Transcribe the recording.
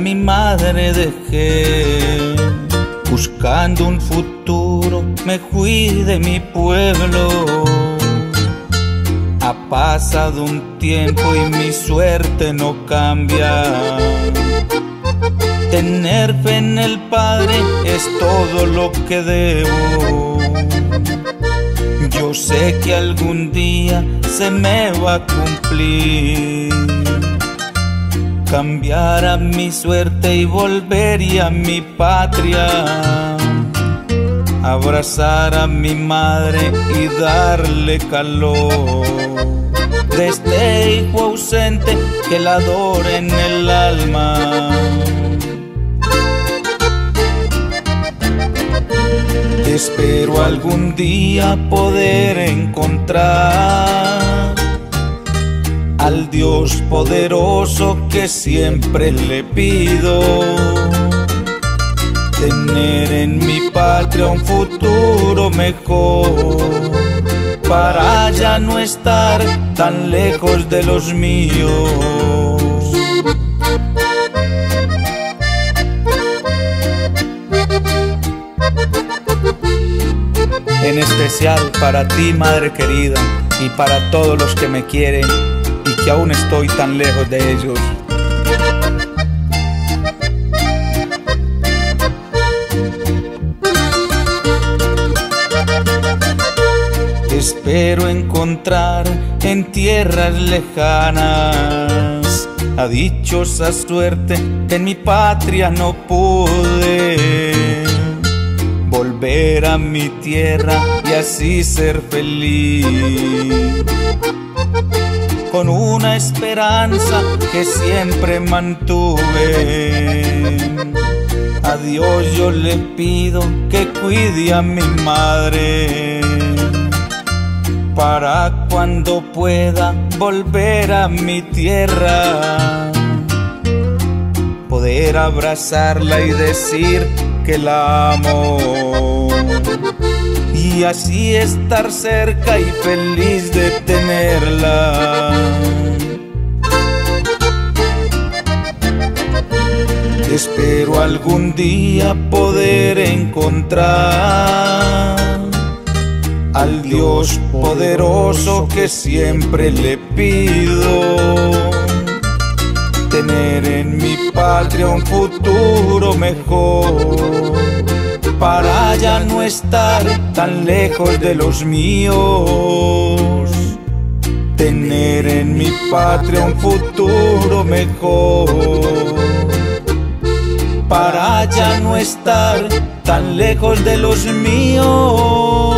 mi madre dejé. Buscando un futuro me fui de mi pueblo. Ha pasado un tiempo y mi suerte no cambia. Tener fe en el Padre es todo lo que debo. Yo sé que algún día se me va a cumplir. Cambiará mi suerte y volvería a mi patria. Abrazar a mi madre y darle calor. De este hijo ausente que la adore en el alma. Espero algún día poder encontrar al Dios poderoso que siempre le pido. Tener en mi patria un futuro mejor, para ya no estar tan lejos de los míos. En especial para ti, madre querida, y para todos los que me quieren y que aún estoy tan lejos de ellos. Espero encontrar en tierras lejanas a dichosa suerte que en mi patria no pude. Volver a mi tierra y así ser feliz, con una esperanza que siempre mantuve. A Dios yo le pido que cuide a mi madre, para cuando pueda volver a mi tierra, poder abrazarla y decir que la amo, y así estar cerca y feliz de tenerla. Espero algún día poder encontrar al Dios poderoso que siempre le pido. Tener en mi patria un futuro mejor, para ya no estar tan lejos de los míos. Tener en mi patria un futuro mejor, para ya no estar tan lejos de los míos.